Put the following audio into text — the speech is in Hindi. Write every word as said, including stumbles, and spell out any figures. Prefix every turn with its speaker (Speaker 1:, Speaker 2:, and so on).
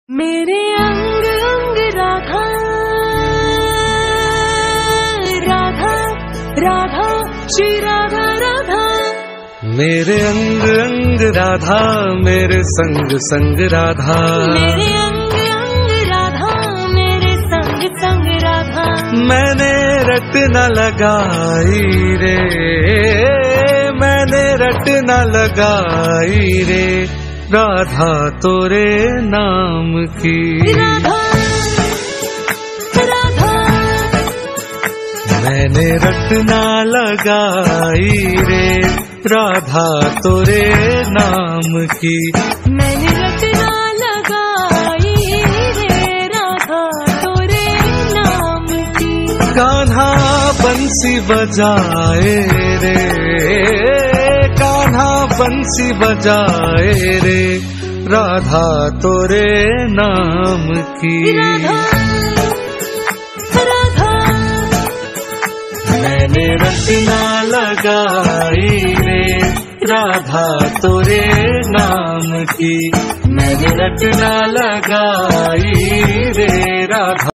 Speaker 1: मेरे अंग अंग राधा राधा राधा श्री राधा राधा।
Speaker 2: मेरे अंग अंग राधा मेरे संग संग राधा।
Speaker 1: मेरे अंग अंग राधा मेरे संग संग राधा।
Speaker 2: मैंने रट न लगाई रे मैंने रट न लगाई रे राधा तोरे नाम की।
Speaker 1: राधा राधा
Speaker 2: मैंने रट न लगाई रे राधा तोरे नाम की।
Speaker 1: मैंने रट न लगाई रे राधा तोरे नाम की।
Speaker 2: कान्हा बंसी बजाए रे कान्हा बंसी बजाए रे राधा तोरे नाम की।
Speaker 1: राधा राधा
Speaker 2: मैंने रचना लगाई रे राधा तोरे नाम की। मैंने रचना लगाई रे राधा